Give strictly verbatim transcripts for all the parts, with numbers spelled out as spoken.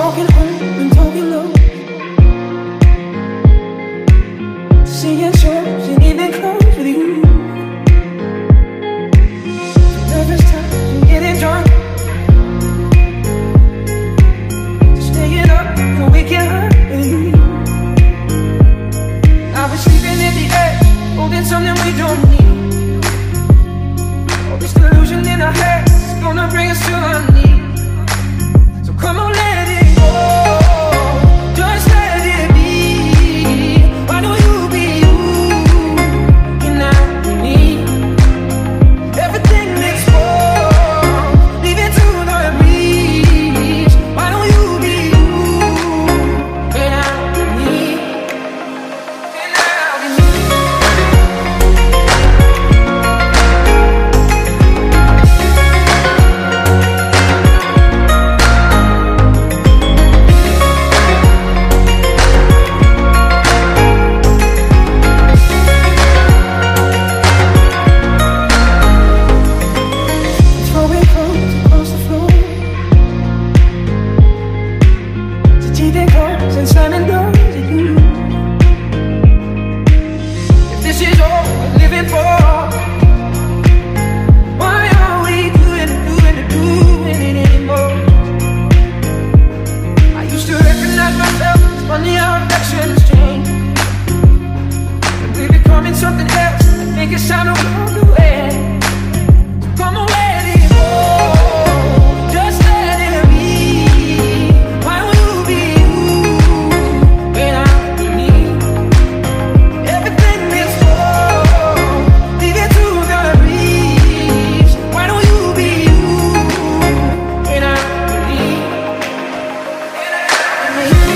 walking home and talking low, seeing shows and even close with you. Nervous times and getting drunk, staying up and waking up with you. I was sleeping in the edge, holding something we don't need. All this delusion in our heads is gonna bring us to our knees. So come on, let it go, just let it be. Why don't you be you, and now we need everything makes wrong, leave it to the breeze. Why don't you be you, and now we need, and now we need. Throwing clothes across the floor, teething cups and slamming doors at you. If this is all we're living for, why are we doing it, doing it, doing it anymore? I used to recognize myself, it's funny how affections change, and we're becoming something else that make it sound a world away. So come on, let it go, just let it be. Why don't you be you, and I need everything is wrong, leave it to the breeze. Why don't you be you, and I need, and I need.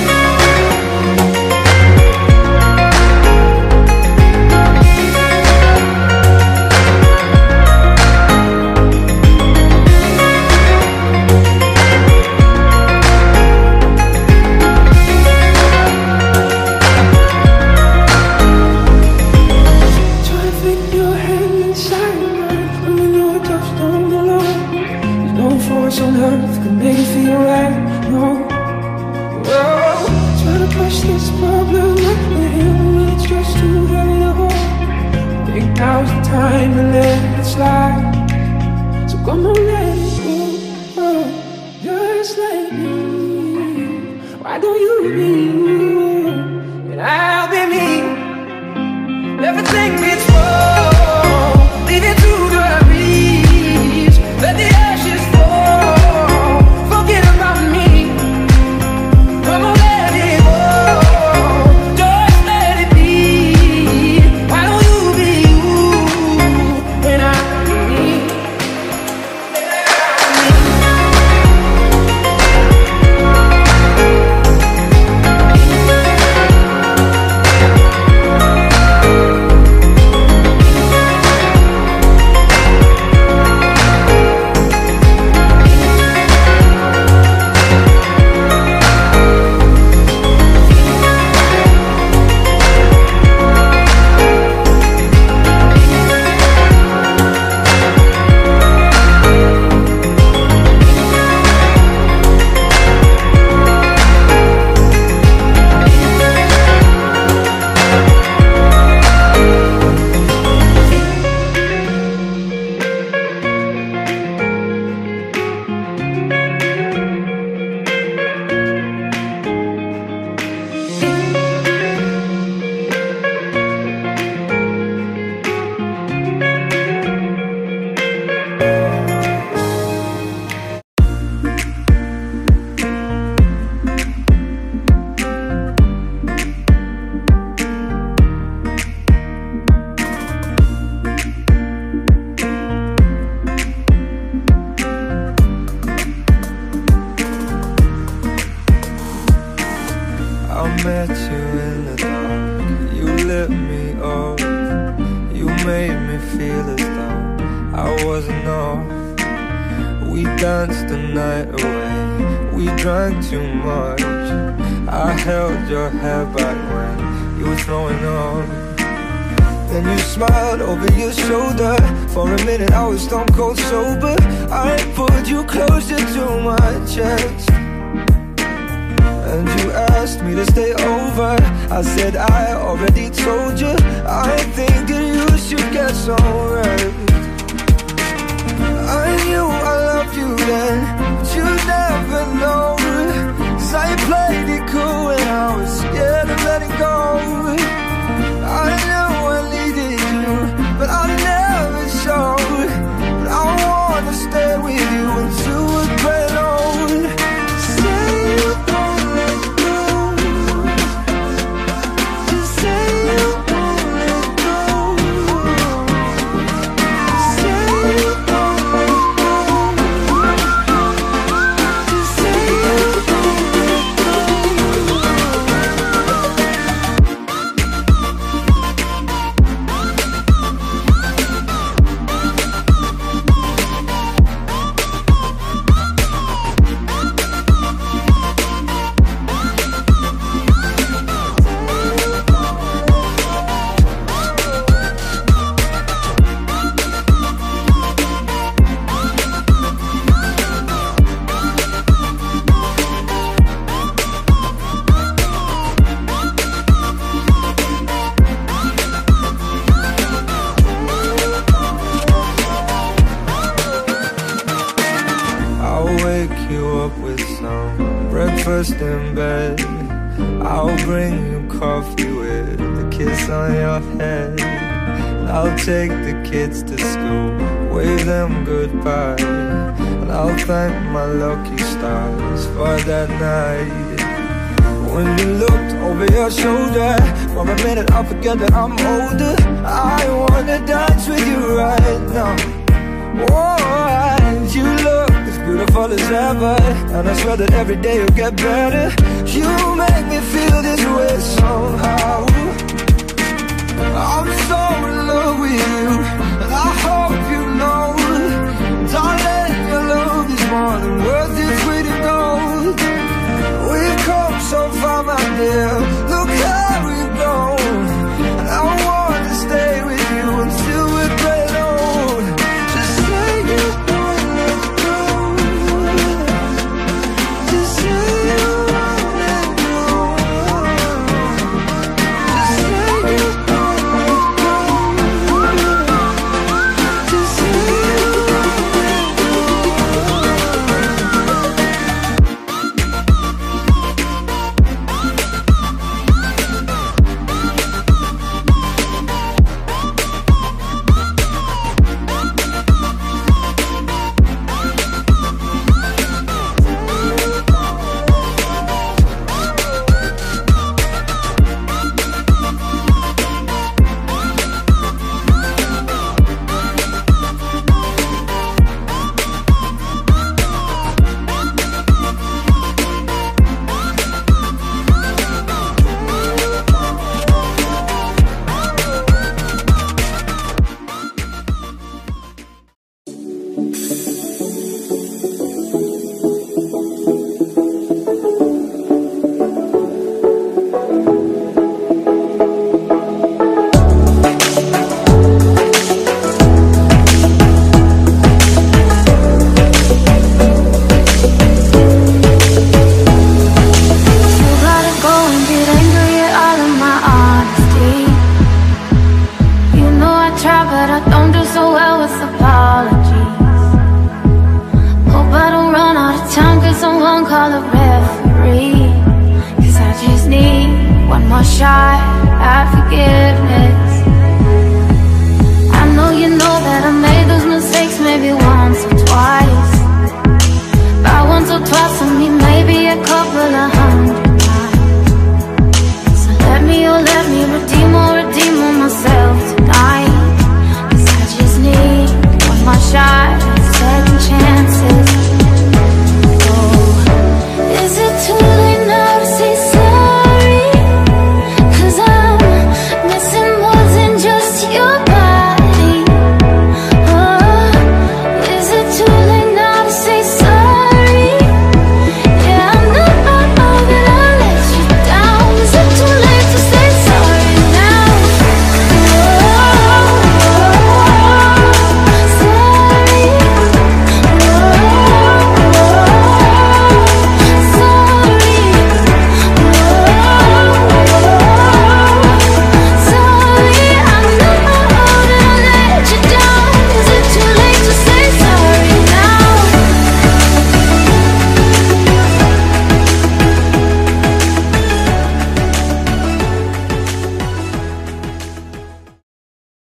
Try to fit your hand inside mine, when you know it just don't belong. There's no force on earth can make it feel right, no. Whoa. Try to push this problem up the hill when it's just too heavy to hold. Think now's the time to let it slide. So come on, let it go, oh, just let it be. Why don't you be you, and I'll be me. Everything gets wrong, leave it to the breeze. Let the ashes fall, forget about me. Come on, let it go, just let it be. Why don't you be you, and I be me, and I be me. I met you in the dark, you lit me up. You made me feel as though I wasn't off. We danced the night away, we drank too much. I held your hair back when you were throwing up. Then you smiled over your shoulder. For a minute I was stone cold sober. I pulled you closer to my chest. asked me to stay over, I said I already told you I think that you should get some rest. I knew I loved you then, but you never know, 'cause I played it cool when I was scared of letting go. I know I needed you, but I never showed. But I wanna stay with you until we're grown old. Say you won't let go. Just say you won't let go. Say you won't let go. Just say you won't let go. Breakfast in bed, I'll bring you coffee with a kiss on your head. I'll take the kids to school, wave them goodbye, and I'll thank my lucky stars for that night. When you looked over your shoulder, for a minute I forget that I'm older. I wanna dance with you right now. Oh, and you look as beautiful as ever, and I swear that every day you'll get better. You make me feel this way somehow. I'm so in love with you, and I hope you know, darling, your love is more than worth its weight in gold. We've come so far, my dear, look how we've grown, and I want to stay with you until we're great old. Just say you won't let go. Just say you won't let go. Just say you won't let go. Just say you won't let go. Maybe